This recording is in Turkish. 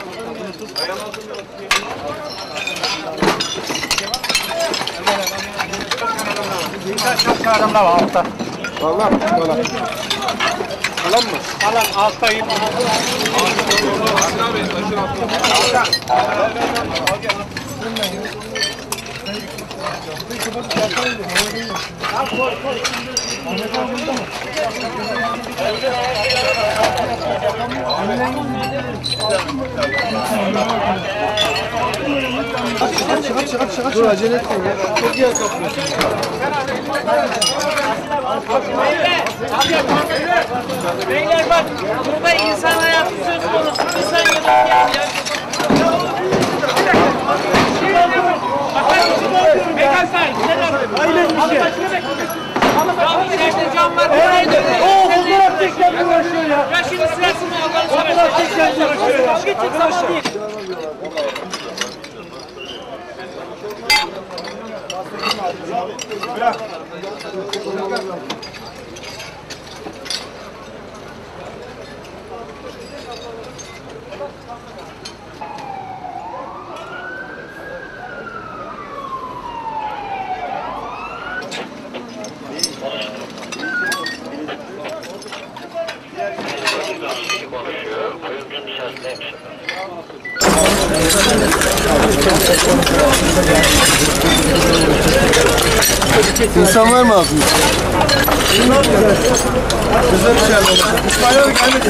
Çok adamlar var altta. Vallahi mı? Vallahi. Alan mı? Alan altta 20. Dur acele etmeyin ya. Çok yer kaplıyorsun. Beyler bak, burada insan hayatı söz konusu. İnsan yönetken ya. Mekan sahibi, aynen bir şey. Ya içeride cam var, buraya dönüyor. Fotoğraf çekmekle uğraşıyor ya. Ya şimdi sırasını Allah'ını Fotoğraf çekmekle uğraşıyor ya. Geçin zaman değil. İnsan var mı ağzında? Güzel bir şey yapalım. İsmail gelmedi.